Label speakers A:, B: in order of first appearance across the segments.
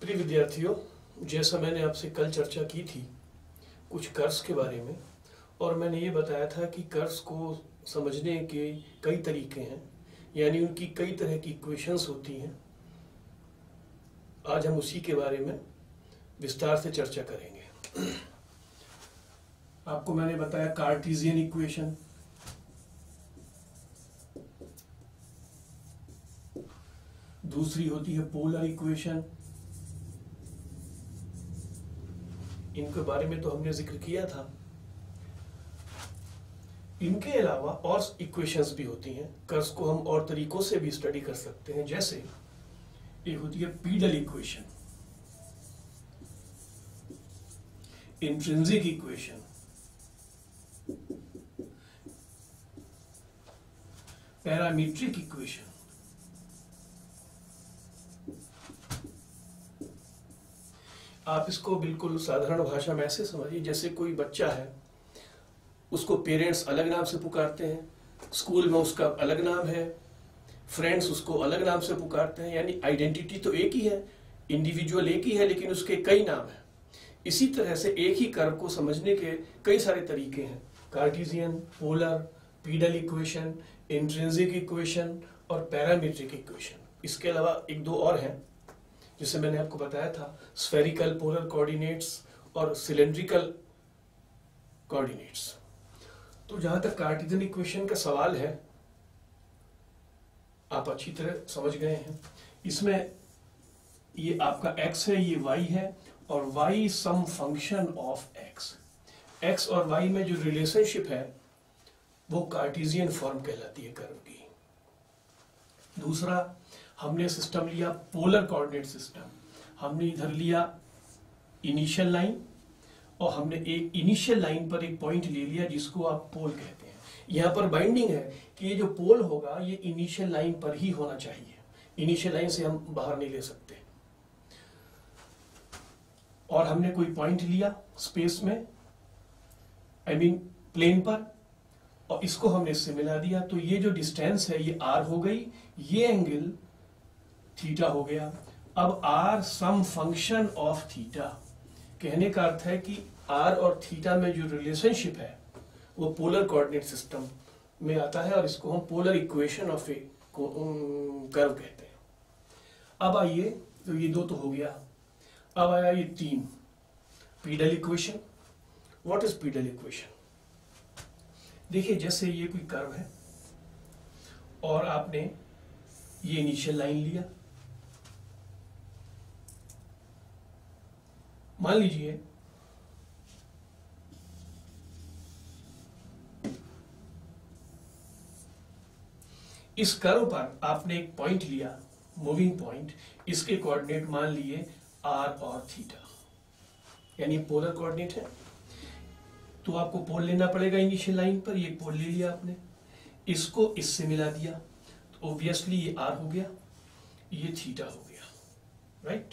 A: प्रिय विद्यार्थियों, जैसा मैंने आपसे कल चर्चा की थी कुछ कर्व्स के बारे में, और मैंने ये बताया था कि कर्व्स को समझने के कई तरीके हैं, यानी उनकी कई तरह की इक्वेशंस होती हैं। आज हम उसी के बारे में विस्तार से चर्चा करेंगे। आपको मैंने बताया कार्टेशियन इक्वेशन, दूसरी होती है पोलर इक्वेशन। इनके बारे में तो हमने जिक्र किया था। इनके अलावा और इक्वेशंस भी होती हैं। कर्व्स को हम और तरीकों से भी स्टडी कर सकते हैं। जैसे एक होती है pedal equation, intrinsic equation, parametric equation. आप इसको बिल्कुल साधारण भाषा में ऐसे समझिए जैसे कोई बच्चा है, उसको पेरेंट्स अलग नाम से पुकारते हैं, स्कूल में उसका अलग नाम है, फ्रेंड्स उसको अलग नाम से पुकारते हैं, यानी आइडेंटिटी तो एक ही है, इंडिविजुअल एक ही है, लेकिन उसके कई नाम हैं। इसी तरह से एक ही कर्व को समझने के कई सारे तरीके हैं। Cartesian, polar, pedal equation, intrinsic equation और पैरामीट्रिक इक्वेशन। इसके अलावा एक दो और हैं जिसे मैंने आपको बताया था, स्फेरिकल पोलर कोऑर्डिनेट्स और सिलेंड्रिकल कोऑर्डिनेट्स। तो जहां तक कार्टेशियन इक्वेशन का सवाल है, आप अच्छी तरह समझ गए हैं। इसमें ये आपका x है, ये y है, और y some function of x। x और y में जो रिलेशनशिप है वो कार्टेशियन फॉर्म कहलाती है कर्व की। दूसरा, हमने सिस्टम लिया पोलर कोऑर्डिनेट सिस्टम। हमने इधर लिया इनिशियल लाइन, और हमने एक इनिशियल लाइन पर एक पॉइंट ले लिया जिसको आप पोल कहते हैं। यहाँ पर बाइंडिंग है कि ये जो पोल होगा ये इनिशियल लाइन पर ही होना चाहिए, इनिशियल लाइन से हम बाहर नहीं ले सकते। और हमने कोई पॉइंट लिया स्पेस में, प्लेन पर, और इसको हमने इससे मिला दिया। तो ये जो डिस्टेंस है ये r हो गई, ये एंगल थीटा हो गया। अब r some function of theta, कहने का अर्थ है कि r और थीटा में जो रिलेशनशिप है वो पोलर कोऑर्डिनेट सिस्टम में आता है, और इसको हम polar equation of a curve कहते हैं। अब आइए, तो ये दो तो हो गया। अब आया ये तीन, pedal equation. What is pedal equation? देखिए, जैसे ये कोई कर्व है और आपने ये इनिशियल लाइन लिया, मान लीजिए इस कर्व पर आपने एक पॉइंट लिया, मूविंग पॉइंट। इसके कोऑर्डिनेट मान लिए r और थीटा, यानी पोलर कोऑर्डिनेट है। तो आपको पोल लेना पड़ेगा इनिशियल लाइन पर। ये पोल ले लिया आपने, इसको इससे मिला दिया, तो ऑब्वियसली ये r हो गया, ये थीटा हो गया, राइट।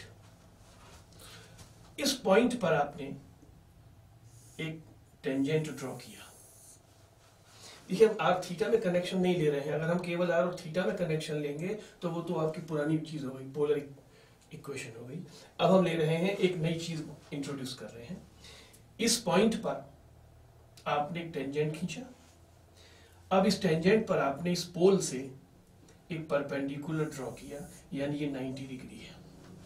A: इस पॉइंट पर आपने एक टेंजेंट ड्रॉ किया। देखिए, हम r थीटा में कनेक्शन नहीं ले रहे हैं। अगर हम केवल r और थीटा में कनेक्शन लेंगे तो वो तो आपकी पुरानी चीज हो गई, पोलर इक्वेशन हो गई। अब हम ले रहे हैं, एक नई चीज इंट्रोड्यूस कर रहे हैं। इस पॉइंट पर आपने एक टेंजेंट खींचा। अब इस टेंजेंट पर आपने इस पोल से एक परपेंडिकुलर ड्रॉ किया, यानी ये 90 डिग्री है।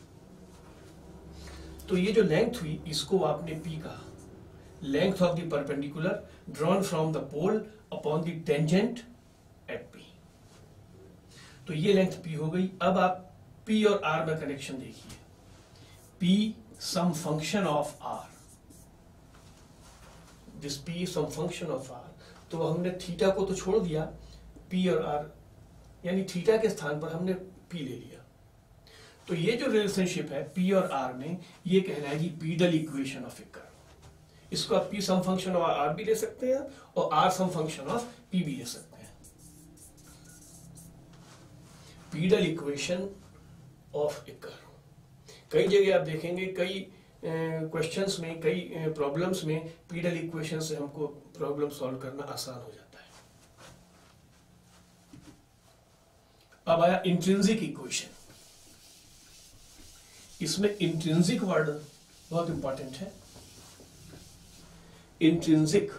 A: तो ये जो लेंथ हुई इसको आपने p कहा, length of the perpendicular drawn from the pole upon the tangent at p। तो ये लेंथ p हो गई। अब आप p और r में कनेक्शन देखिए, p some function of r, this p some function of r। तो हमने थीटा को तो छोड़ दिया, p और r, यानी थीटा के स्थान पर हमने p ले लिया। तो ये जो रिलेशनशिप है p और r में, ये कहलाएगी pedal equation of a curve. इसको आप p some function of r भी ले सकते हैं और r some function of p भी ले सकते हैं। Pedal equation of a curve. कई जगह आप देखेंगे, कई क्वेश्चंस में, कई प्रॉब्लम्स में पीडल इक्वेशन से हमको प्रॉब्लम सॉल्व करना आसान हो जाता है। अब आया इंट्रिंसिक इक्वेशन। इसमें इंट्रिंसिक वर्ड बहुत इंपॉर्टेंट है। Intrinsic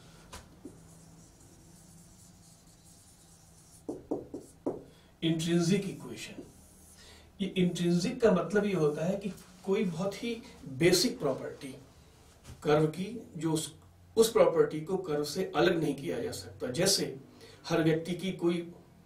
A: equation. ये इंट्रिंसिक का मतलब ये होता है कि कोई बहुत ही बेसिक प्रॉपर्टी कर्व की, जो उस प्रॉपर्टी को कर्व से अलग नहीं किया जा सकता। जैसे हर व्यक्ति की कोई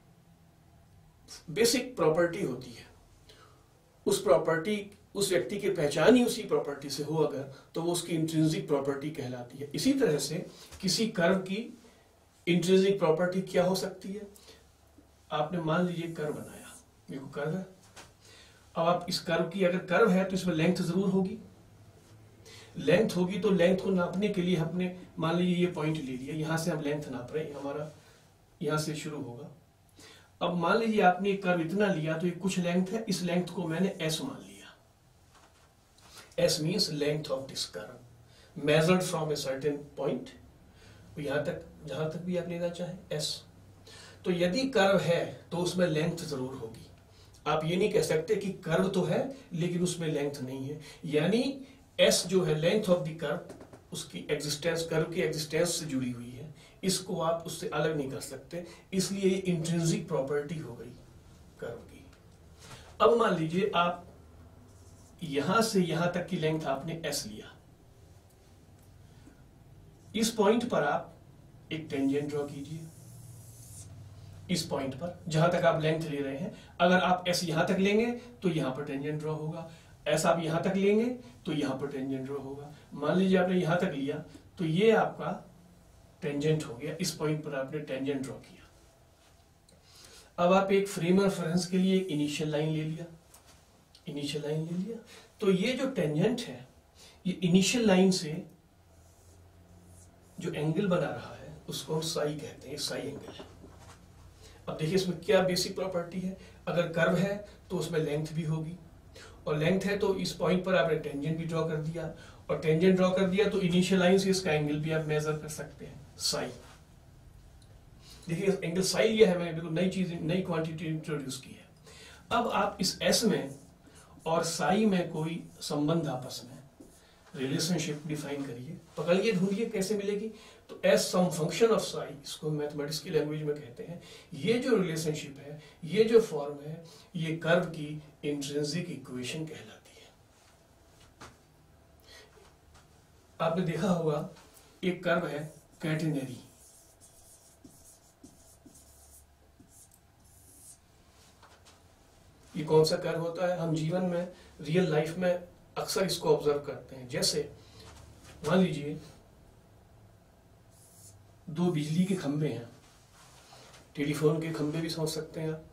A: बेसिक प्रॉपर्टी होती है, उस व्यक्ति की पहचान ही उसी प्रॉपर्टी से हो अगर, तो वो उसकी इंट्रिंसिक प्रॉपर्टी कहलाती है। इसी तरह से किसी कर्व की इंट्रिंसिक प्रॉपर्टी क्या हो सकती है? आपने मान लीजिए कर्व बनाया, ये कर्व है। अब आप इस कर्व की, अगर कर्व है तो इसमें लेंथ जरूर होगी। लेंथ होगी तो लेंथ को नापने के लिए हमने मान लीजिए ये पॉइंट ले लिया, यहां से हम लेंथ नाप रहे हैं, हमारा यहां से शुरू होगा। अब मान लीजिए आपने एक कर्व इतना लिया, तो ये कुछ लेंथ है, इस लेंथ को मैंने s मान लिया। s means length of this curve measured from a certain point, यहां तक, जहां तक भी आप लेना चाहें s। तो यदि कर्व है तो उसमें लेंथ जरूर होगी। आप ये नहीं कह सकते कि कर्व तो है लेकिन उसमें लेंथ नहीं है। यानी s जो है लेंथ ऑफ द कर्व, उसकी एग्जिस्टेंस, कर्व की एग्जिस्टेंस से जुड़ी हुई है, इसको आप उससे अलग नहीं कर सकते। इसलिए ये इंट्रिंसिक प्रॉपर्टी हो गई कर्व की। अब मान लीजिए आप यहां से यहां तक की लेंथ आपने s लिया, इस पॉइंट पर आप एक टेंजेंट ड्रॉ कीजिए। इस पॉइंट पर जहां तक आप लेंथ ले रहे हैं, अगर आप s यहां तक लेंगे तो यहां पर टेंजेंट ड्रॉ होगा, s आप यहां तक लेंगे तो यहां पर टेंजेंट ड्रॉ होगा। मान लीजिए आपने यहां तक लिया तो ये आपका टेंजेंट हो गया, इस पॉइंट पर आपने टेंजेंट ड्रॉ किया। अब आप एक फ्रेम रेफरेंस के लिए इनिशियल लाइन ले लिया, तो ये जो टेंजेंट है, ये इनिशियल लाइन से जो एंगल बना रहा है उसको हम साई कहते हैं, साई एंगल। अब देखिए इसमें क्या बेसिक प्रॉपर्टी है, अगर कर्व है तो उसमें लेंथ भी होगी, और लेंथ है तो इस पॉइंट पर आपने टेंजेंट भी ड्रॉ कर दिया, और टेंजेंट ड्रॉ कर दिया तो इनिशियल लाइन से इसका एंगल भी आप मेजर कर सकते हैं, साई। देखिए एंगल साई लिया है मैंने, बिल्कुल नई चीज, नई क्वांटिटी इंट्रोड्यूस की है। अब आप इस एस में और साई में कोई संबंध, आपस में रिलेशनशिप डिफाइन करिए, पकड़िए, ढूंढिए कैसे मिलेगी। तो S some function of psi, इसको मैथमेटिक्स की लैंग्वेज में कहते हैं। ये जो रिलेशनशिप है, ये जो फॉर्म है, ये कर्व की इंट्रिंसिक इक्वेशन कहलाती है। आपने देखा होगा एक कर्व है कैटेनरी, ये कौन सा कर्व होता है? हम जीवन में, रियल लाइफ में अक्सर इसको ऑब्जर्व करते हैं। जैसे मान लीजिए दो बिजली के खंभे हैं, टेलीफोन के खंभे भी समझ सकते हैं आप।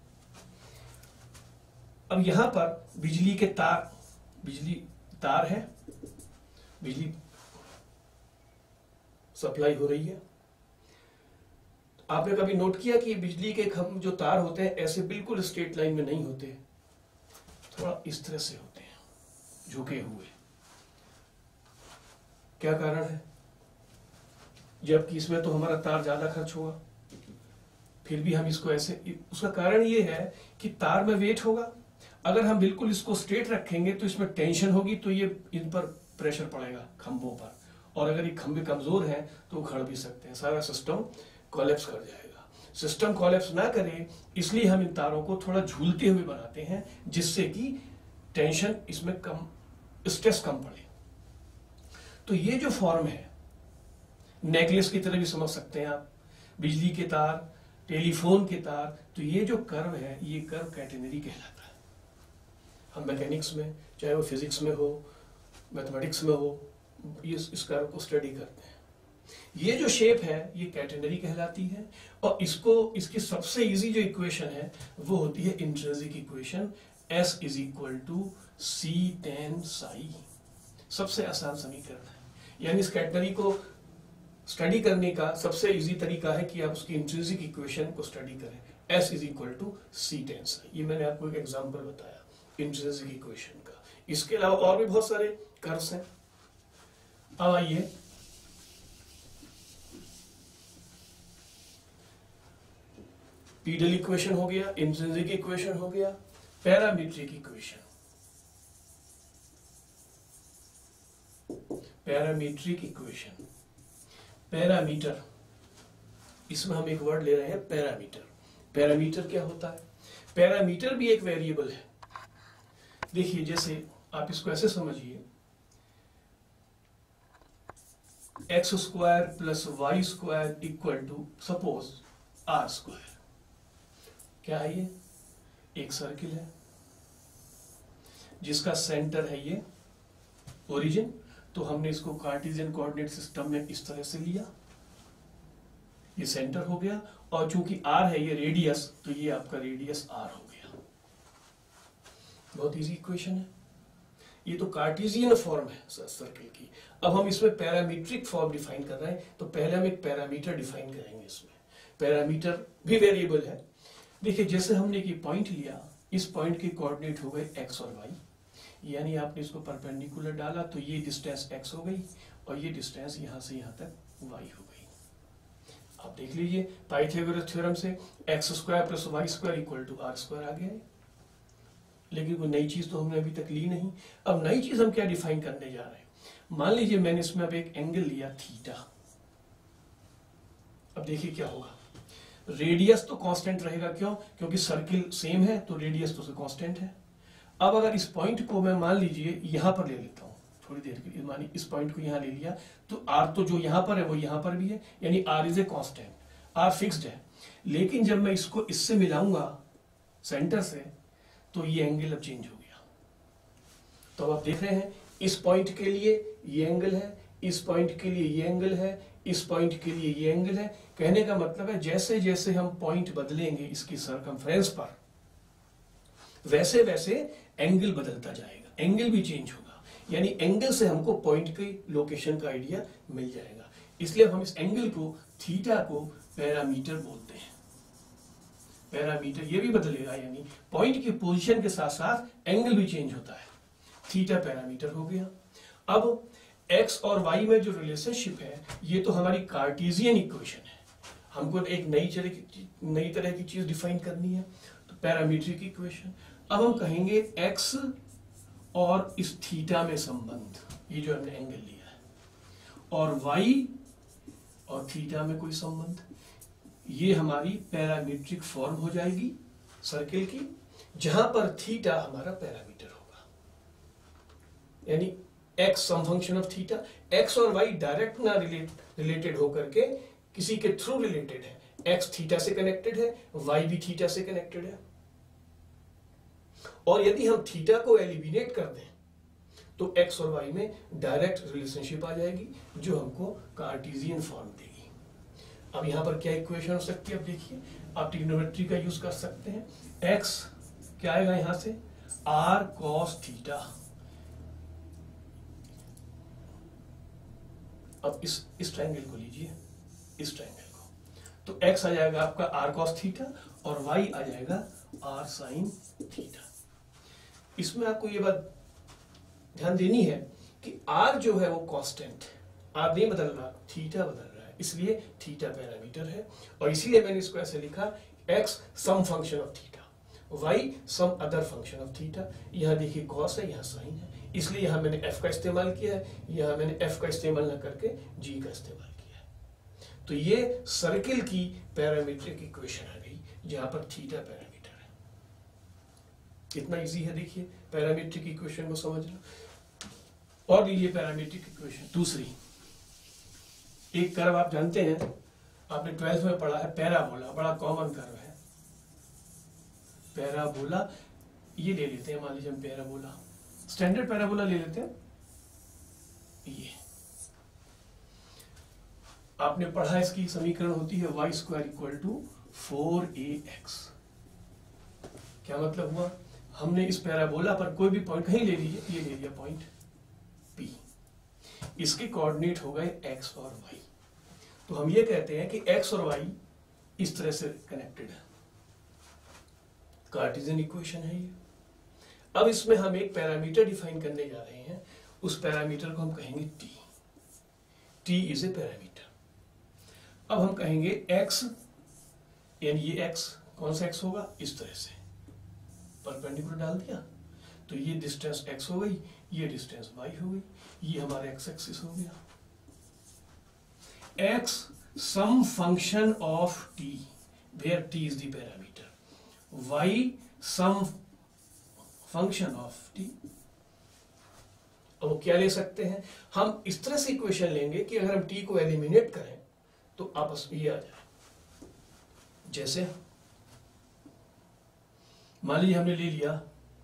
A: अब यहां पर बिजली तार है, बिजली सप्लाई हो रही है। आपने कभी नोट किया कि बिजली के खंभे जो तार होते हैं ऐसे बिल्कुल स्ट्रेट लाइन में नहीं होते, थोड़ा इस तरह से होते हैं, झुके हुए। क्या कारण है? जबकि इसमें तो हमारा तार ज्यादा खर्च होगा, फिर भी हम इसको ऐसे, उसका कारण ये है कि तार में वेट होगा। अगर हम बिल्कुल इसको स्ट्रेट रखेंगे तो इसमें टेंशन होगी, तो ये इन पर प्रेशर पड़ेगा खंभों पर, और अगर ये खंभे कमजोर हैं तो उखड़ भी सकते हैं, सारा सिस्टम कोलैप्स कर जाएगा। सिस्टम कोलैप्स ना करे इसलिए हम इन तारों को थोड़ा झूलते हुए बनाते हैं, जिससे कि टेंशन इसमें कम, स्ट्रेस कम पड़े। तो ये जो फॉर्म है, नेकलेस की तरह भी समझ सकते हैं आप, बिजली के तार, टेलीफोन के तार, तो ये जो कर्व है, ये कर्व कैटेनरी कहलाता है। हम मैकेनिक्स में, चाहे वो फिजिक्स में हो, मैथमेटिक्स में हो, ये इस कर्व को स्टडी करते हैं। ये जो शेप है ये कैटेनरी कहलाती है, और इसकी सबसे इजी जो इक्वेशन है वो होती है intrinsic equation, S is equal to c tan psi. सबसे आसान समीकरण है, यानी इस कैटेनरी को स्टडी करने का सबसे इजी तरीका है कि आप उसकी इंट्रिंसिक इक्वेशन को स्टडी करें, S is equal to c tan psi. ये मैंने आपको एक एग्जांपल बताया इंट्रिंसिक इक्वेशन का। इसके अलावा और भी बहुत सारे कर्व्स हैं। अब आइए पीडल इक्वेशन हो गया, इंट्रिंसिक इक्वेशन हो गया, parametric equation. Parametric equation. Parameter, इसमें हम एक वर्ड ले रहे हैं पैरामीटर। पैरामीटर क्या होता है? पैरामीटर भी एक वेरिएबल है। देखिए, जैसे आप इसको ऐसे समझिए, x square plus y square equal to suppose r square. क्या है ये? एक सर्किल है जिसका सेंटर है ये ओरिजिन। तो हमने इसको कार्टेशियन कोऑर्डिनेट सिस्टम में इस तरह से लिया, ये सेंटर हो गया, और चूंकि आर है ये रेडियस, तो ये आपका रेडियस आर हो गया। बहुत इजी इक्वेशन है। ये तो कार्टेशियन फॉर्म है सर्किल की। अब हम इसमें पैरामीट्रिक फॉर्म डिफाइन कर रहे हैं, तो पहले हम एक पैरामीटर डिफाइन करेंगे। इसमें पैरामीटर भी वेरिएबल है। देखिए, जैसे हमने ये पॉइंट लिया, इस पॉइंट के कोऑर्डिनेट हो गए एक्स और वाई, यानी आपने इसको परपेंडिकुलर डाला तो ये डिस्टेंस एक्स हो गई और ये डिस्टेंस यहां से यहां तक वाई हो गई। आप देख लीजिए, पाइथागोरस थ्योरम से x square plus y square equal to r square आ गया है। लेकिन कोई नई चीज तो हमने अभी तक ली नहीं। अब नई चीज हम क्या डिफाइन करने जा रहे हैं? मान लीजिए मैंने इसमें अब एक एंगल लिया थीटा। अब देखिए क्या होगा। रेडियस तो कांस्टेंट रहेगा, क्यों? क्योंकि सर्किल सेम है, तो रेडियस तो कांस्टेंट है। अब अगर इस पॉइंट को मैं मान लीजिए यहां पर ले लेता हूं थोड़ी देर के लिए, मानिए इस पॉइंट को यहां ले लिया, तो आर तो जो यहां पर है वो यहां पर भी है, यानी r is a constant, r fixed है। लेकिन जब मैं इसको इससे मिलाऊंगा सेंटर से, तो ये एंगल अब चेंज हो गया। तो अब आप देख रहे हैं, इस पॉइंट के लिए ये एंगल है, इस पॉइंट के लिए ये एंगल है, इस पॉइंट के लिए ये एंगल है। कहने का मतलब है, जैसे जैसे हम पॉइंट बदलेंगे इसकी सरकमफ्रेंस पर, वैसे वैसे एंगल बदलता जाएगा, एंगल भी चेंज होगा। यानी एंगल से हमको पॉइंट की लोकेशन का आइडिया मिल जाएगा। इसलिए हम इस एंगल को, थीटा को, पैरामीटर बोलते हैं। पैरामीटर ये भी बदलेगा, यानी पॉइंट की पोजीशन के साथ साथ एंगल भी चेंज होता है। थीटा पैरामीटर हो गया। अब एक्स और वाई में जो रिलेशनशिप है, ये तो हमारी कार्टेशियन इक्वेशन है। हमको एक नई तरह की चीज डिफाइन करनी है, तो पैरामीट्रिक इक्वेशन। अब हम कहेंगे एक्स और इस थीटा में संबंध, ये जो हमने एंगल लिया है, और वाई और थीटा में कोई संबंध, ये हमारी पैरामीट्रिक फॉर्म हो जाएगी सर्किल की, जहां पर थीटा हमारा पैरामीटर होगा। यानी x some function of theta, x और वाई डायरेक्ट ना रिलेटेड होकर के किसी के थ्रू रिलेटेड है। एक्स थीटा से कनेक्टेड है, वाई भी थीटा से कनेक्टेड है। और यदि हम थीटा को एलिमिनेट कर दें, तो एक्स और वाई में डायरेक्ट रिलेशनशिप आ जाएगी, जो हमको कार्टेशियन फॉर्म देगी। अब यहां पर क्या इक्वेशन हो सकती है? अब देखिए, आप ट्रिग्नोमेट्री का यूज कर सकते हैं। एक्स क्या आएगा यहां से? R cos theta. अब इस ट्रायंगल को लीजिए, इस ट्रायंगल को, तो x आ जाएगा आपका आर कॉस थीटा और y आ जाएगा आर साइन थीटा। इसमें आपको ये बात ध्यान देनी है कि r जो है वो कांस्टेंट है, r नहीं बदल रहा, थीटा बदल रहा है, इसलिए थीटा पैरामीटर है। और इसीलिए मैंने इसको ऐसे लिखा, x some function of theta, y some other function of theta. यहां देखिए कॉस है, यहां साइन है, इसलिए यहां मैंने f का इस्तेमाल किया है, यहां मैंने f का इस्तेमाल न करके g का इस्तेमाल किया है। तो ये सर्किल की पैरामीट्रिक इक्वेशन आ गई, जहां पर थीटा पैरामीटर है। कितना इजी है देखिए पैरामीट्रिक इक्वेशन को समझना। और लीजिए पैरामीट्रिक इक्वेशन दूसरी, एक कर्व आप जानते हैं, आपने 12th में पढ़ा है, पैराबोला, बड़ा कॉमन कर्व है पैराबोला। ये ले लेते हैं, मान लीजिए हम पैराबोला, स्टैंडर्ड पैराबोला ले लेते हैं। ये आपने पढ़ा, इसकी समीकरण होती है y square equal to 4ax। क्या मतलब हुआ? हमने इस पैराबोला पर कोई भी पॉइंट कहीं ले लीजिए, ये ले लिया पॉइंट P, इसके कोऑर्डिनेट हो गए x और y। तो हम ये कहते हैं कि x और y इस तरह से कनेक्टेड है, कार्टेशियन इक्वेशन है ये। अब इसमें हम एक पैरामीटर डिफाइन करने जा रहे हैं, उस पैरामीटर को हम कहेंगे t। t is a parameter. अब हम कहेंगे x, यानी ये x, कौन सा x होगा? इस तरह से परपेंडिकुलर डाल दिया, तो ये डिस्टेंस x हो गई, ये डिस्टेंस y हो गई, ये हमारा x एक्सिस हो गया। x some function of t where t is the parameter, y some function of t। अब वो क्या ले सकते हैं, हम इस तरह से इक्वेशन लेंगे कि अगर हम t को एलिमिनेट करें तो आपस में ये आ जाए। जैसे मान लीजिए हमने ले लिया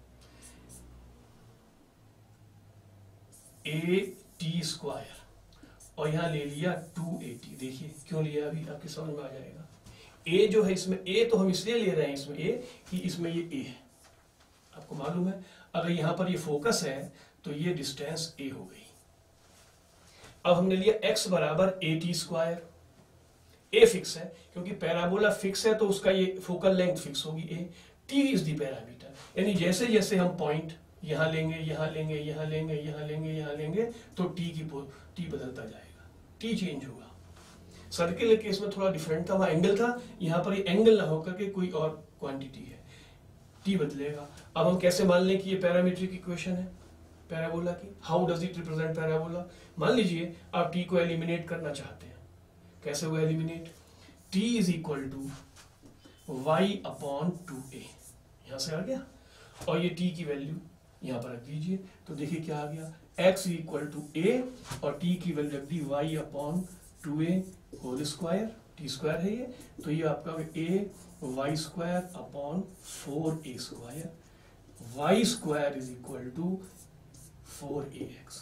A: a_t² और यहां ले लिया 2at। देखिए क्यों लिया, अभी आपके समझ में आ जाएगा। a जो है इसमें, a तो हम इसलिए ले रहे हैं इसमें a कि इसमें ये a है, आपको मालूम है। अगर यहां पर ये फोकस है तो ये डिस्टेंस a हो गई। अब हमने लिया x बराबर at²। a फिक्स है क्योंकि पैराबोला फिक्स है तो उसका ये फोकल लेंथ फिक्स होगी a। t is the parameter, यानी जैसे जैसे हम पॉइंट यहां लेंगे, यहां लेंगे, यहां लेंगे, यहां लेंगे, यहां लेंगे, तो t बदलता जाएगा, t चेंज होगा। सर्किल के केस में थोड़ा डिफरेंट था, वहां एंगल था, यहां पर ये एंगल ना होकर के कोई और क्वांटिटी है, t बदलेगा। अब हम कैसे मान लें कि ये पैरामीट्रिक इक्वेशन है पैराबोला की। How does it represent parabola? मान लीजिए आप t को एलिमिनेट करना चाहते हैं, कैसे हुआ eliminate? t is equal to y/2a, यहां से आ गया, और ये t की वैल्यू यहां पर रख दीजिए, तो देखिए क्या आ गया, x इक्वल टू a और t की वैल्यू रख दी y/2a होल स्क्वायर, t² है ये, तो ये आपका ay² y² is equal to 4ax।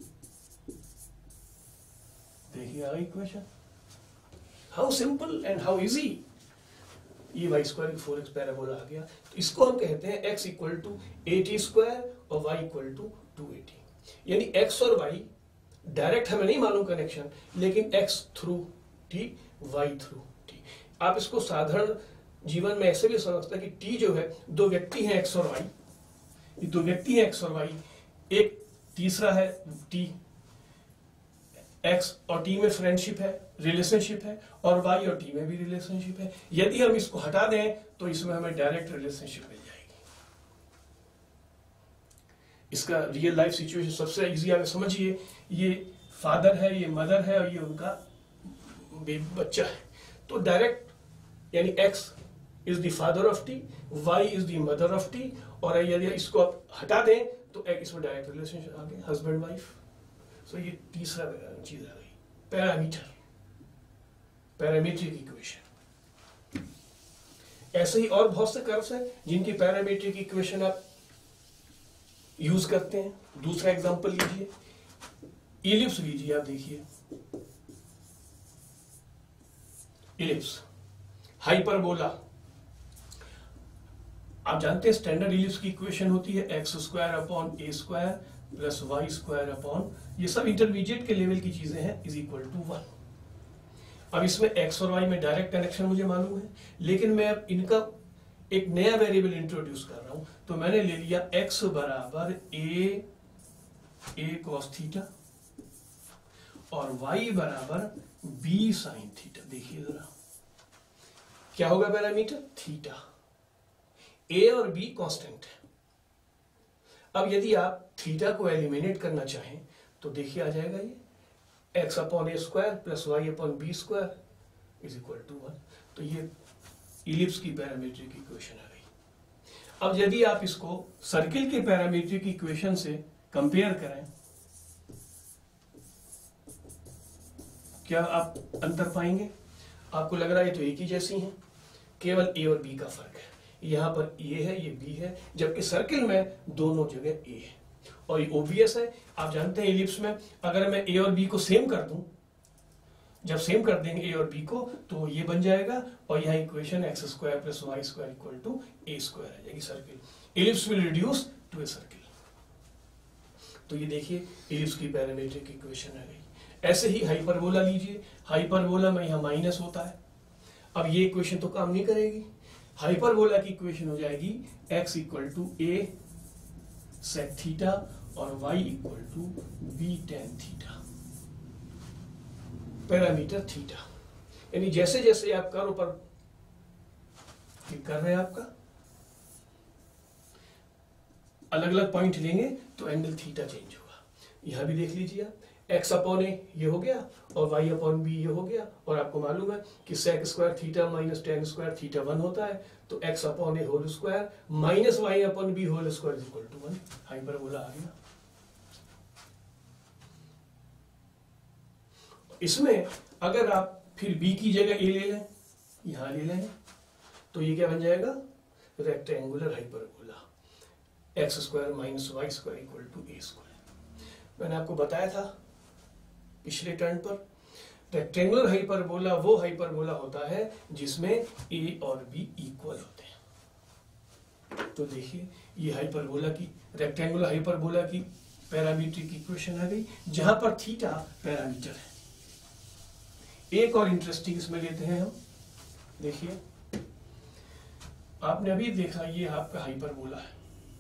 A: देखिए आ गई equation, how simple and how easy. ये y² 4x पैराबोला आ गया। तो इसको हम कहते हैं x इक्वल टू at² और y इक्वल टू 2at। यानी x और y डायरेक्ट हमें नहीं मालूम कनेक्शन, लेकिन x through t, y through t। आप इसको साधारण जीवन में ऐसे भी समझते हैं कि t जो है, दो व्यक्ति हैं x और y, ये दो व्यक्ति हैं x और y, एक तीसरा है t, x और t में फ्रेंडशिप है, रिलेशनशिप है, और y और t में भी रिलेशनशिप है। यदि हम इसको हटा दें तो इसमें हमें डायरेक्ट रिलेशनशिप मिल जाएगी। इसका रियल लाइफ सिचुएशन सबसे इजी आप समझिए, ये फादर है, ये मदर है, और ये उनका बच्चा है। तो डायरेक्ट यानी x is the father of t, y is the mother of t, और यदि इसको आप हटा दें तो इसमें डायरेक्ट रिलेशनशिप आ गया, हस्बैंड वाइफ। सो ये तीसरा चीज आ गई, पैरामीटर, पैरामीट्रिक इक्वेशन। ऐसे ही और बहुत से कर्व्स हैं जिनकी पैरामीट्रिक इक्वेशन आप यूज करते हैं। दूसरा एग्जांपल लीजिए, इलिप्स लीजिए, आप देखिए इलिप्स, हाइपरबोला। आप जानते हैं स्टैंडर्ड इलिप्स की इक्वेशन होती है x² प्लस y² ये सब इंटरमीडिएट के लेवल की चीजें हैं, इज इक्वल टू 1। अब इसमें x और y में डायरेक्ट कनेक्शन मुझे मालूम है, लेकिन मैं अब इनका एक नया वेरिएबल इंट्रोड्यूस कर रहा हूं। तो मैंने ले लिया x बराबर a cos थीटा और y बराबर b sin थीटा। देखिए जरा क्या होगा पैरामीटर, थीटा। a और b कांस्टेंट है। अब यदि आप थीटा को एलिमिनेट करना चाहें तो देखिए आ जाएगा ये x/a² plus y/b² is equal to 1। तो ये इलिप्स की पैरामीट्रिक इक्वेशन आ गई। अब यदि आप इसको सर्किल के पैरामीट्रिक इक्वेशन से कंपेयर करें, क्या आप अंतर पाएंगे? आपको लग रहा है तो एक ही जैसी हैं, केवल a और b का फर्क है। यहां पर a है, ये b है, जबकि सर्किल में दोनों जगह a है। और ये ओबीएस है, आप जानते हैं इलिप्स में अगर मैं a और b को सेम कर दूं, जब सेम कर देंगे a और b को तो ये बन जाएगा, और यह equation x² plus y² equal to a² आ जाएगी। Circle ellipse will reduce to a circle. तो ये देखिए इलिप्स की पैरामीट्रिक इक्वेशन आ गई। ऐसे ही हाइपरबोला लीजिए, हाइपरबोला में यहाँ माइनस होता है। अब ये इक्वेशन तो काम नहीं करेगी, हाइपरबोला की इक्वेशन हो जाएगी x equal to a sec theta और y equal to b tan theta, parameter theta. यानी जैसे जैसे आप कर्व पर क्लिक कर रहे हैं आपका अलग अलग पॉइंट लेंगे तो एंगल थीटा चेंज होगा। यहां भी देख लीजिए आप, एक्स अपॉन ए ये हो गया और वाई अपॉन बी ये हो गया, और आपको मालूम है कि sec square theta minus tan square theta 1 होता है, तो x upon a whole square minus y upon b whole square is equal to 1, hyperbola आ गया। इसमें अगर आप फिर बी की जगह ए ले लें, यहां ले लें, तो ये क्या बन जाएगा, rectangular hyperbola, x square minus y square equal to a square. मैंने आपको बताया था पिछले टर्न पर, रेक्टेंगुलर हाइपरबोला वो हाइपरबोला होता है जिसमें ए और बी इक्वल होते हैं। तो देखिए ये हाइपरबोला की, रेक्टेंगुलर हाइपरबोला की पैरामीट्रिक इक्वेशन आ गई, जहां पर थीटा पैरामीटर है। एक और इंटरेस्टिंग इसमें लेते हैं हम, देखिए आपने अभी देखा ये आपका हाइपरबोला है,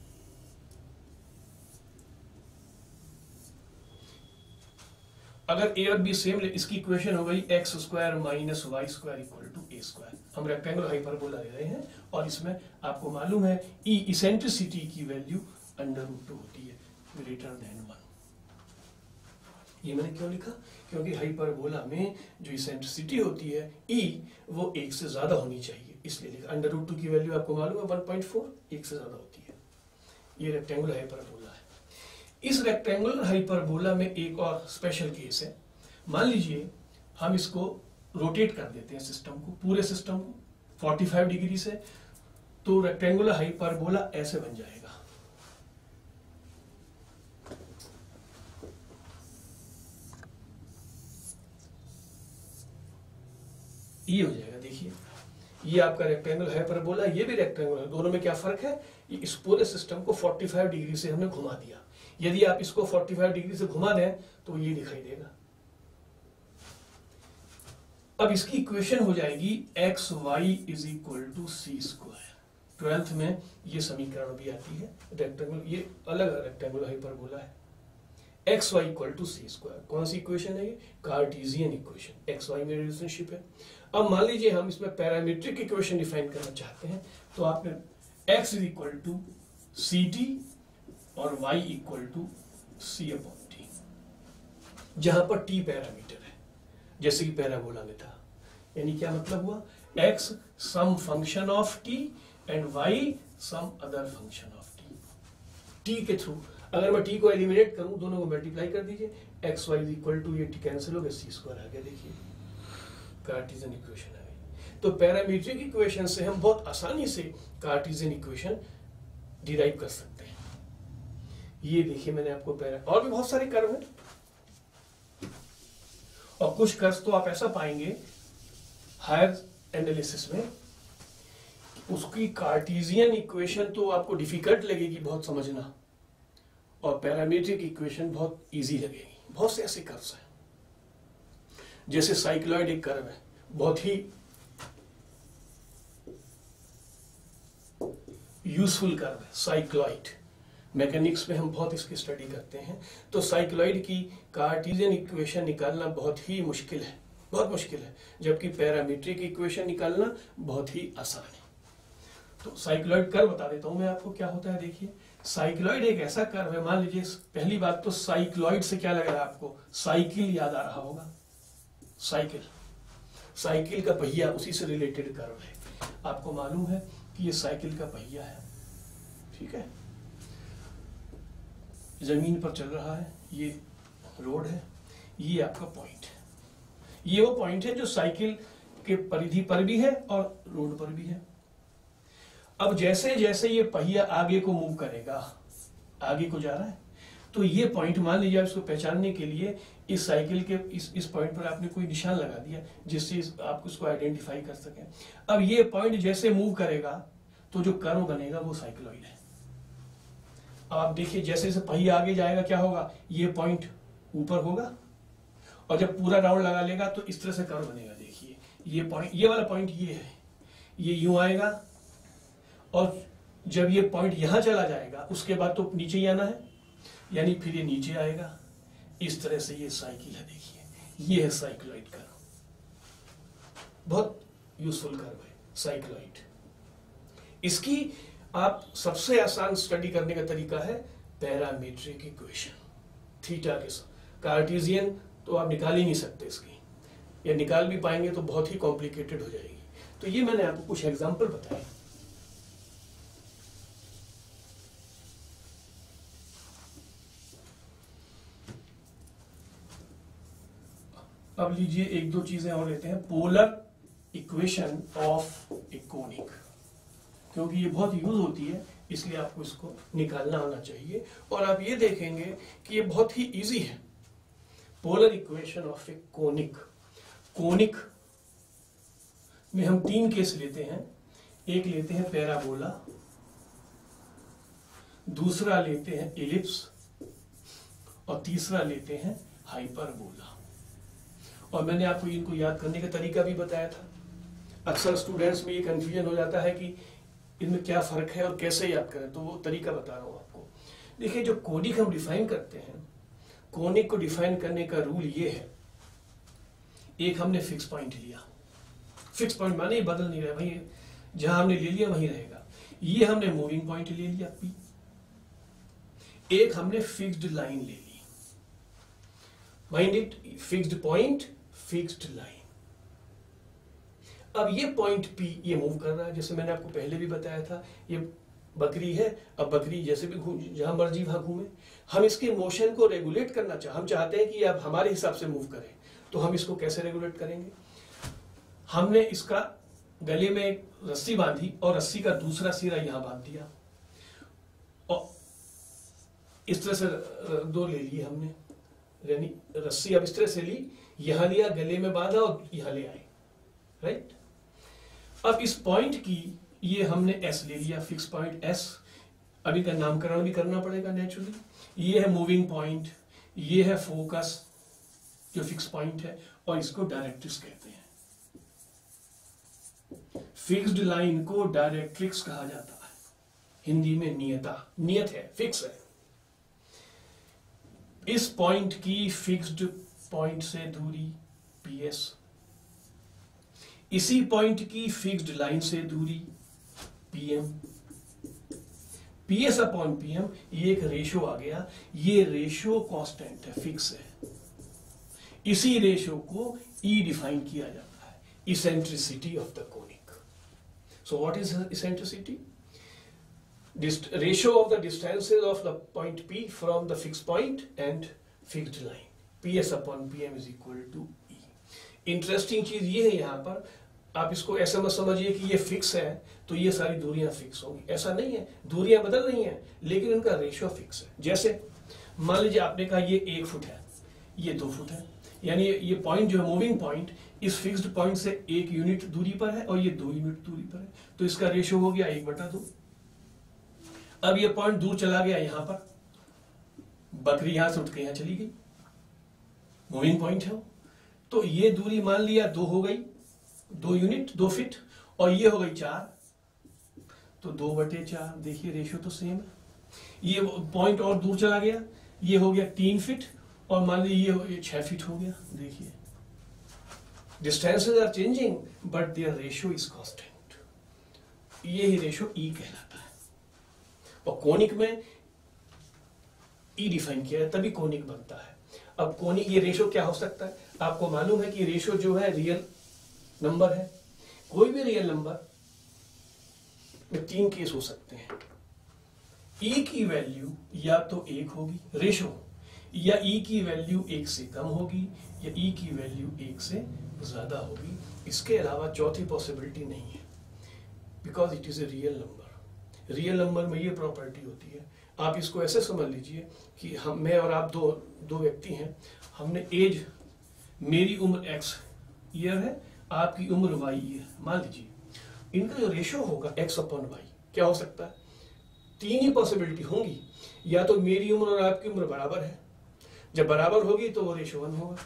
A: अगर ए और बी सेम, इसकी इक्वेशन हो गई x square minus y square equal to a square. हम रेक्टेंगुलर हाइपरबोला ले रहे हैं और इसमें आपको मालूम है ई इसेंट्रिसिटी की वैल्यू √2 होती है, ग्रेटर देन 1। ये मैंने क्यों लिखा, क्योंकि हाइपरबोला में जो इसेंट्रिसिटी होती है ई वो 1 से ज्यादा होनी चाहिए, इसलिए लिखा। √2 की वैल्यू आपको मालूम है 1.4, 1 से ज्यादा होती है। ये रेक्टेंगुलर हाइपरबोला है। इस रेक्टेंगुलर हाइपरबोला में एक और स्पेशल केस है। मान लीजिए हम इसको रोटेट कर देते हैं सिस्टम को, पूरे सिस्टम को 45 डिग्री से, तो रेक्टेंगुलर हाइपरबोला ऐसे बन जाएगा। ये हो जाएगा, देखिए ये आपका रेक्टेंगुलर हाइपरबोला, ये भी रेक्टेंगुलर, दोनों में क्या फर्क है, इस पूरे सिस्टम को 45 डिग्री से हमने घुमा दिया। यदि आप इसको 45 डिग्री से घुमा दें तो ये दिखाई देगा। अब इसकी इक्वेशन हो जाएगी x y is equal to c square. 12th में ये समीकरण भी आती है, रेक्टेंगुलर, ये अलग रेक्टेंगुलर हाइपरबोला है। X Y equal to c square, कौन सी इक्वेशन है ये, कार्टेशियन इक्वेशन, एक्स वाई में रिलेशनशिप है। अब मान लीजिए हम इसमें पैरामीट्रिक इक्वेशन डिफाइन करना चाहते हैं, तो आपने x is equal to c t और y equal to c upon t, जहां पर t पैरामीटर है, जैसे कि पैराबोला में था। यानी क्या मतलब हुआ, x some function of t and y some other function of t के थ्रू। अगर मैं t को एलिमिनेट करूं, दोनों को मल्टीप्लाई कर दीजिए, एक्स वाई इक्वल टू, ये t कैंसिल हो गया, सी स्क्वायर आ गया। देखिए कार्टेशियन इक्वेशन आ गई। तो पैरामीट्रिक इक्वेशन से हम बहुत आसानी से कार्टेशियन इक्वेशन डिराइव कर सकते हैं। ये देखिए मैंने आपको और भी बहुत सारे कर्व हैं, और कुछ कर्व तो आप ऐसा पाएंगे हायर एनालिसिस में, उसकी कार्टेशियन इक्वेशन तो आपको डिफिकल्ट लगेगी बहुत समझना, और पैरामीट्रिक इक्वेशन बहुत इजी लगेगी। बहुत से ऐसे कर्व्स हैं, जैसे साइक्लॉइड एक कर्व है, बहुत ही यूजफुल कर्व है साइक्लॉइड। मैकेनिक्स में हम बहुत इसकी स्टडी करते हैं। तो साइक्लॉइड की कार्टेशियन इक्वेशन निकालना बहुत ही मुश्किल है, बहुत मुश्किल है, जबकि पैरामीट्रिक इक्वेशन निकालना बहुत ही आसान है। तो साइक्लॉइड कर्व बता देता हूं मैं आपको क्या होता है। देखिए साइक्लॉइड एक ऐसा कर्व है, मान लीजिए पहली बात तो साइक्लॉइड से क्या लग रहा है आपको, साइकिल याद आ रहा होगा, साइकिल, साइकिल का पहिया, उसी से रिलेटेड कर्व है। आपको मालूम है कि ये साइकिल का पहिया है, ठीक है, जमीन पर चल रहा है, ये रोड है, ये आपका पॉइंट है। ये वो पॉइंट है जो साइकिल के परिधि पर भी है और रोड पर भी है। अब जैसे जैसे ये पहिया आगे को मूव करेगा, आगे को जा रहा है, तो ये पॉइंट मान लीजिए इसको पहचानने के लिए इस साइकिल के इस पॉइंट पर आपने कोई निशान लगा दिया जिससे आप उसको आइडेंटिफाई कर सकें। अब ये पॉइंट जैसे मूव करेगा तो जो कर्व बनेगा वो साइक्लॉइड है। अब आप देखिए जैसे जैसे पहिया आगे जाएगा क्या होगा, ये पॉइंट ऊपर होगा, और जब पूरा राउंड लगा लेगा तो इस तरह से कर्व बनेगा। देखिए ये पॉइंट, ये वाला पॉइंट ये है, ये यूं आएगा, और जब ये पॉइंट यहां चला जाएगा उसके बाद तो नीचे ही आना है, यानी फिर ये नीचे आएगा। इस तरह से ये साइकिल है। देखिए ये है साइक्लॉइड कर्व, बहुत यूजफुल कर्व है साइक्लॉइड। इसकी आप सबसे आसान स्टडी करने का तरीका है पैरामीट्रिक इक्वेशन, थीटा के साथ। कार्टेशियन तो आप निकाल ही नहीं सकते इसकी, या निकाल भी पाएंगे तो बहुत ही कॉम्प्लिकेटेड हो जाएगी। तो ये मैंने आपको कुछ एग्जांपल बताए। अब लीजिए एक दो चीजें और लेते हैं। Polar equation of a conic, क्योंकि ये बहुत यूज होती है इसलिए आपको इसको निकालना आना चाहिए। और आप ये देखेंगे कि ये बहुत ही इजी है। Polar equation of a conic, conic में हम तीन केस लेते हैं। एक लेते हैं पैराबोला, दूसरा लेते हैं एलिप्स, और तीसरा लेते हैं हाइपरबोला। और मैंने आपको इनको याद करने का तरीका भी बताया था। अक्सर स्टूडेंट्स में ये कंफ्यूजन हो जाता है कि इनमें क्या फर्क है और कैसे याद करें, तो वो तरीका बता रहा हूं आपको। देखिए, जो कोनिक हम डिफाइन करते हैं, कोनिक को डिफाइन करने का रूल ये है, एक हमने फिक्स पॉइंट लिया। फिक्स पॉइंट माने बदल नहीं रहा, वही जहां हमने ले लिया वहीं रहेगा। ये हमने मूविंग पॉइंट ले लिया P। एक हमने फिक्स्ड लाइन ले ली, mind it, fixed point, fixed line. अब ये पॉइंट P ये मूव कर रहा है, जैसे मैंने आपको पहले भी बताया था। ये बकरी है, अब बकरी जैसे भी जहां मर्जी वहां घूमे। हम इसके मोशन को रेगुलेट करना हम चाहते हैं कि आप हमारे हिसाब से मूव करें, तो हम इसको कैसे रेगुलेट करेंगे? हमने इसका गले में एक रस्सी बांधी और रस्सी का दूसरा सिरा यहां बांध दिया, और इस तरह से दो ले लिए हमने, यानी रस्सी अब इस तरह से ली, यहां लिया, गले में बांधा और यहां ले आए, राइट। अब इस पॉइंट की ये हमने S ले लिया, फिक्स पॉइंट S। अभी का नामकरण भी करना पड़ेगा नेचुरली। ये है मूविंग पॉइंट, ये है फोकस जो फिक्स पॉइंट है, और इसको डायरेक्ट्रिक्स कहते हैं। फिक्स्ड लाइन को डायरेक्ट्रिक्स कहा जाता है, हिंदी में नियता, नियत है, फिक्स है। इस पॉइंट की फिक्स्ड पॉइंट से दूरी PS, इसी पॉइंट की फिक्स्ड लाइन से दूरी PM। PS अपॉन PM ये एक रेशो आ गया। ये रेशो कांस्टेंट है, फिक्स है। इसी रेशो को E डिफाइन किया जाता है, eccentricity of the conic. So what is eccentricity? Ratio of the distances of the point P from the fixed point and fixed line, PS upon PM is equal to E। Interesting चीज ये है, यहां पर आप इसको ऐसा मत समझिए कि ये फिक्स है तो ये सारी दूरियां फिक्स होंगी, ऐसा नहीं है। दूरियां बदल रही हैं लेकिन इनका रेशियो फिक्स है। जैसे मान लीजिए आपने कहा ये 1 फुट है, ये 2 फुट है, यानी ये पॉइंट जो है मूविंग पॉइंट इस फिक्स्ड पॉइंट से 1 यूनिट दूरी पर है और ये 2 यूनिट दूरी पर है, तो इसका रेशियो हो गया 1/2। अब ये पॉइंट दूर चला गया, यहां पर बकरी यहां से उठ के यहां चली गई, मूविंग पॉइंट है वो, तो ये दूरी मान लिया 2 हो गई, 2 यूनिट 2 फीट, और ये हो गई 4, तो 2/4। देखिए रेशियो तो सेम है। ये पॉइंट और दूर चला गया, ये हो गया 3 फीट, और मान लीजिए ये 6 फीट हो गया। देखिए distances are changing but their ratio is constant. ये ही रेशियो E कहलाता है। और कोनिक में E डिफाइन किया है, तभी कोनिक बनता है। अब कोनिक ये रेशियो क्या हो सकता है? आपको मालूम है कि रेशियो जो है रियल नंबर है। कोई भी रियल नंबर में 3 केस हो सकते हैं। E की वैल्यू या तो 1 होगी रेशियो, या E की वैल्यू 1 से कम होगी, या E की वैल्यू 1 से ज्यादा होगी। इसके अलावा चौथी पॉसिबिलिटी नहीं है, because it is a real number. Real number में ये प्रॉपर्टी होती है। आप इसको ऐसे समझ लीजिए कि मैं और आप दो व्यक्ति हैं। हमने एज, मेरी उम्र X ईयर है, आपकी उम्र Y ईयर, मान लीजिए। इनका जो रेशियो होगा X अपॉन Y क्या हो सकता है? 3 ही पॉसिबिलिटी होंगी। या तो मेरी उम्र और आपकी उम्र बराबर है, जब बराबर होगी तो वो रेशियो 1 होगा।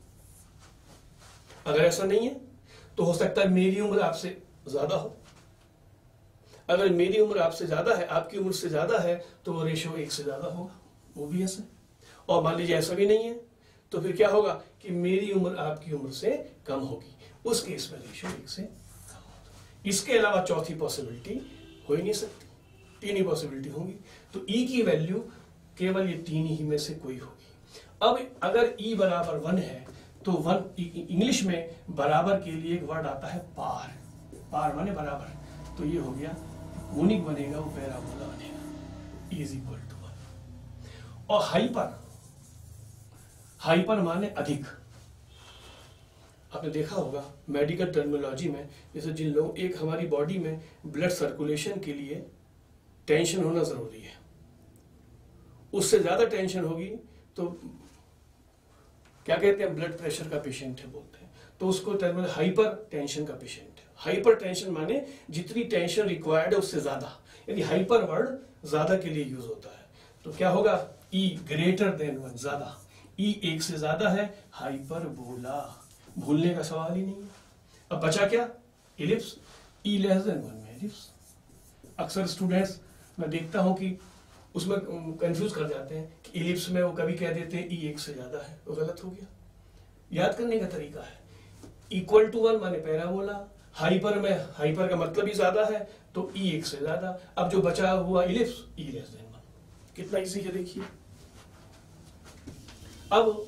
A: अगर ऐसा नहीं है तो हो सकता है मेरी उम्र आपसे ज्यादा हो। अगर मेरी उम्र आपसे ज्यादा है, आपकी उम्र से ज्यादा है, तो वो रेशियो 1 से ज्यादा होगा, वो भी ऐसे। और मान लीजिए ऐसा भी नहीं है, तो फिर क्या होगा कि मेरी उम्र आपकी उम्र से कम होगी। उस केस में रेशियो 1 से कम होगा। इसके अलावा चौथी पॉसिबिलिटी हो ही नहीं सकती। तीन ही पॉसिबिलिटी होंगी। तो ई की वैल्यू केवल ये तीन ही में से कोई होगी। अब अगर ई बराबर 1 है तो 1 इंग्लिश में बराबर के लिए एक वर्ड आता है पार, पार माने बराबर। तो ये हो गया कोनिक बनेगा, वो पैराबोला बनेगा, ई इज इक्वल टू 1। और हाइपर, हाइपर माने अधिक। आपने देखा होगा मेडिकल टर्मिनोलॉजी में, जैसे जिन लोगों, एक हमारी बॉडी में ब्लड सर्कुलेशन के लिए टेंशन होना जरूरी है, उससे ज्यादा टेंशन होगी तो क्या कहते हैं, ब्लड प्रेशर का पेशेंट है बोलते हैं, तो उसको टर्मिनल हाइपर टेंशन का पेशेंट है। हाइपर टेंशन माने जितनी टेंशन रिक्वायर्ड है उससे ज्यादा, यानी हाइपर वर्ड ज्यादा के लिए यूज होता है। तो क्या होगा, ई ग्रेटर देन 1, ज्यादा, ई एक से ज्यादा है, हाइपरबोला, भूलने का सवाल ही नहीं है। अब बचा क्या, इलिप्स, ई लेस देन 1 में इलिप्स। अक्सर स्टूडेंट्स मैं देखता हूं कि उसमें कंफ्यूज कर जाते हैं कि इलिप्स में वो कभी कह देते हैं ई एक से ज्यादा है, वो गलत हो गया। याद करने का तरीका है, इक्वल टू 1 माने पैराबोला, हाइपर में हाइपर का मतलब ही ज्यादा है तो ई एक से ज्यादा। अब जो बचा हुआ इलिप्स, ई लेस देन 1, कितना इजी है देखिए। अब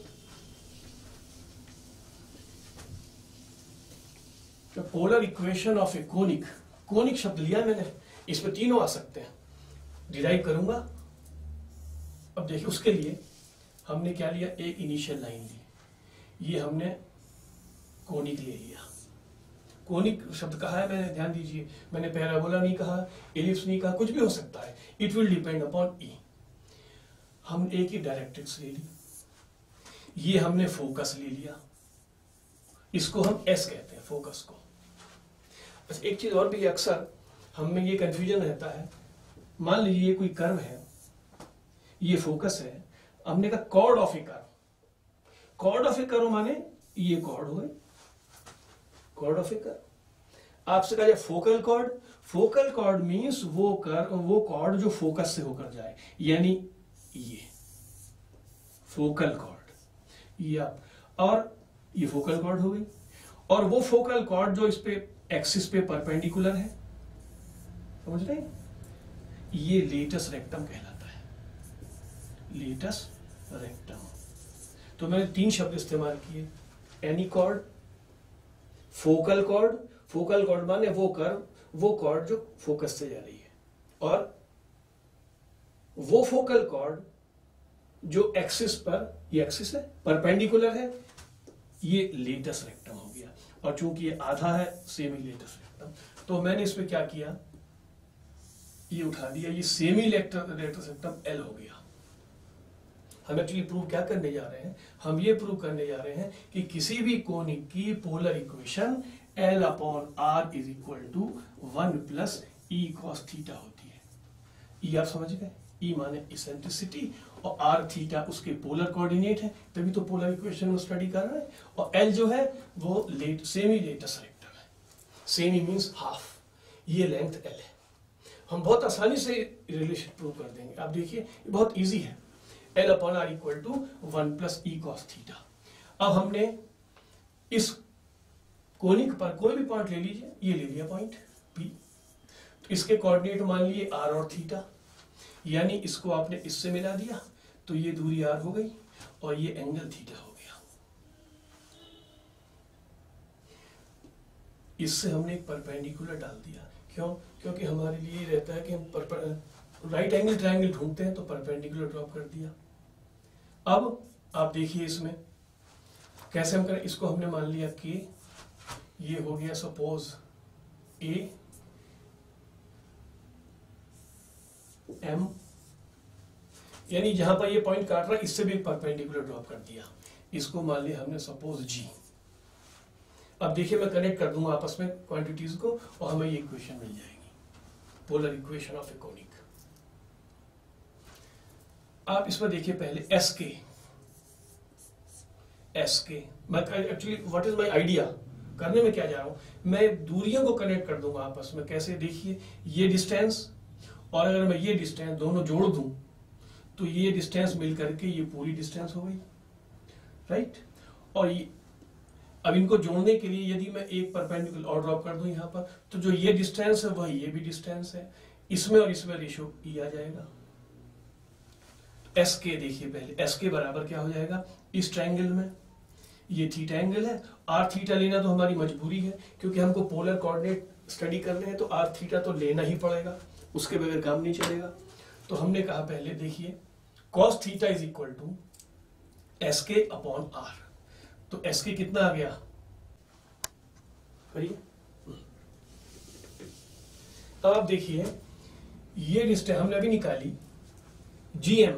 A: polar equation of a conic, conic शब्द लिया मैंने, इसमें तीनों आ सकते हैं, डिराइव करूंगा। अब देखिए उसके लिए हमने क्या लिया, एक इनिशियल लाइन ली, ये हमने कोनिक ले लिया। कोनिक शब्द कहा है मैंने, ध्यान दीजिए, मैंने पैराबोला नहीं कहा, इलिप्स नहीं कहा, कुछ भी हो सकता है, it will depend upon E. हम एक ही डायरेक्ट्रिक्स ले ली, ये हमने फोकस ले लिया, इसको हम एस कहते हैं, फोकस को। बस एक चीज और भी, अक्सर हमें ये कंफ्यूजन रहता है, मान लीजिए ये कोई कर्व है, ये फोकस है, हमने कहा chord of a curve, chord of a curve माने ये कॉर्ड हुए, कॉर्ड ऑफ ए कर्व। आपसे कहा जाए focal chord, focal chord means वो कर्व, वो कॉर्ड जो फोकस से होकर जाए, यानी ये फोकल कॉर्ड, ये आप, और ये फोकल कॉर्ड हो गई। और वो फोकल कॉर्ड जो इस पे एक्सिस पे परपेंडिकुलर है, समझ रहे हैं, ये लेटस रेक्टम कहलाता है, लेटस रेक्टम। तो मैंने तीन शब्द इस्तेमाल किए, any chord, focal chord, focal chord माने वो कर्व, वो कॉर्ड जो फोकस से जा रही है, और वो फोकल कॉर्ड जो एक्सिस पर, ये एक्सिस है, परपेंडिकुलर है, ये लेटस रेक्टम हो गया। और चूंकि ये आधा है, सेमी लेटस रेक्टम, तो मैंने इसमें क्या किया, ये उठा दिया, ये सेमी लेटस रेक्टम एल हो गया। हम एक्चुअली प्रूव क्या करने जा रहे हैं, हम ये प्रूव करने जा रहे हैं कि किसी भी कोनिक की polar equation L upon R is equal to 1 plus E cos theta होती है। ई आप समझ गए, ई माने इसेंट्रिसिटी, और आर थीटा उसके पोलर कोऑर्डिनेट है, तभी तो पोलर इक्वेशन में स्टडी कर रहे हैं। और एल जो है वो सेमी लेटस रेक्टम है, सेमी मींस हाफ, ये लेंथ एल है। हम बहुत आसानी से रिलेशन प्रूव कर देंगे। आप देखिए बहुत इजी है, L upon R equal to 1 plus E cos theta. अब हमने इस कोनिक पर कोई भी पॉइंट ले लीजिए, ये ले लिया पॉइंट पी, तो इसके कोऑर्डिनेट मान लिए आर और थीटा, यानी इसको आपने इससे मिला दिया तो ये दूरी आर हो गई और ये एंगल थीटा हो गया। इससे हमने एक परपेंडिकुलर डाल दिया, क्यों, क्योंकि हमारे लिए रहता है कि हम राइट एंगल ट्रायंगल ढूंढते हैं, तो परपेंडिकुलर ड्रॉप कर दिया। अब आप देखिए इसमें कैसे हम करें, इसको हमने मान लिया कि ये हो गया सपोज ए एम, यानी जहां पर ये पॉइंट काट रहा है इससे भी एक परपेंडिकुलर ड्रॉप कर दिया, इसको मान लिया हमने सपोज जी। अब देखिए मैं कनेक्ट कर दूंगा आपस में क्वांटिटीज को और हमें ये इक्वेशन मिल जाएगी, polar equation of a conic. आप इसमें देखिए पहले एस के मैं actually what is my idea, करने में क्या जा रहा हूं, मैं दूरियों को कनेक्ट कर दूंगा आपस में। कैसे, देखिए ये डिस्टेंस और अगर मैं ये डिस्टेंस दोनों जोड़ दूं तो ये डिस्टेंस मिल करके ये पूरी डिस्टेंस हो गई, राइट। और ये अब इनको जोड़ने के लिए यदि मैं एक परपेंडिकुलर और ड्रॉप कर दूं यहां पर, तो जो ये डिस्टेंस है वह ये भी डिस्टेंस है, इसमें और इसमें रेशियो ई आ जाएगा। एस के देखिए पहले, एस के बराबर क्या हो जाएगा इस ट्रायंगल में, ये थीटा एंगल है, आर थीटा लेना तो हमारी मजबूरी है क्योंकि हमको पोलर कोऑर्डिनेट स्टडी करने हैं, तो आर थीटा तो लेना ही पड़ेगा, उसके बगैर काम नहीं चलेगा। तो हमने कहा पहले देखिए cos theta is equal to S K upon R, तो एस के कितना आ गया करिए। अब आप देखिए ये डिस्टेंस हमने अभी निकाली, जीएम,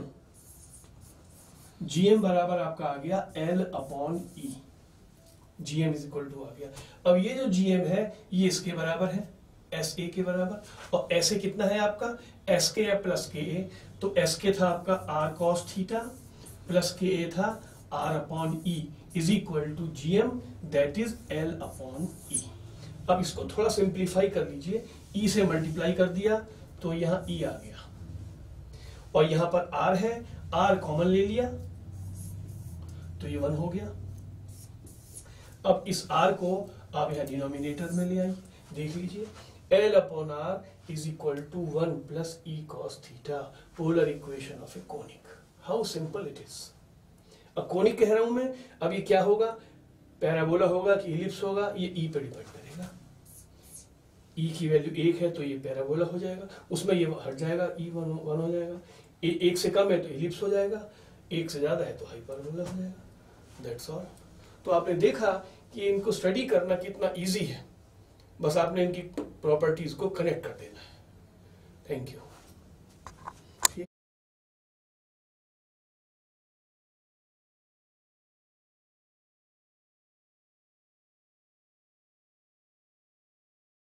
A: जीएम बराबर आपका आ गया L upon E, GM is equal to आ गया। अब ये जो जीएम है ये इसके बराबर है, एस ए के बराबर, और एस ए कितना है आपका एस के या प्लस के ए, तो एस के था आपका आर कॉस थीटा प्लस के ए था R upon E is equal to GM that is L upon E. अब इसको थोड़ा सिंप्लीफाई कर लीजिए, ई से मल्टीप्लाई कर दिया तो यहां ई आ गया, और यहां पर आर है, आर कॉमन ले लिया तो ये 1 हो गया। अब इस आर को आप यहां डिनोमिनेटर में ले आइए, देख लीजिए L upon R is equal to 1 plus E cos theta, polar equation of a conic. How simple it is. अब कोनिक कह रहा हूं मैं, अब ये क्या होगा, पैराबोला होगा कि इलिप्स होगा, ये ई पे डिपेंड करेगा। ई की वैल्यू 1 है तो ये पैराबोला हो जाएगा, उसमें ये हट जाएगा, ई 1 हो जाएगा, 1 से कम है तो इलिप्स हो जाएगा, 1 से ज्यादा है तो हाइपरबोला हो जाएगा। That's all. तो आपने देखा कि इनको स्टडी करना कितना इजी है, बस आपने इनकी प्रॉपर्टीज को कनेक्ट कर देना है। Thank you.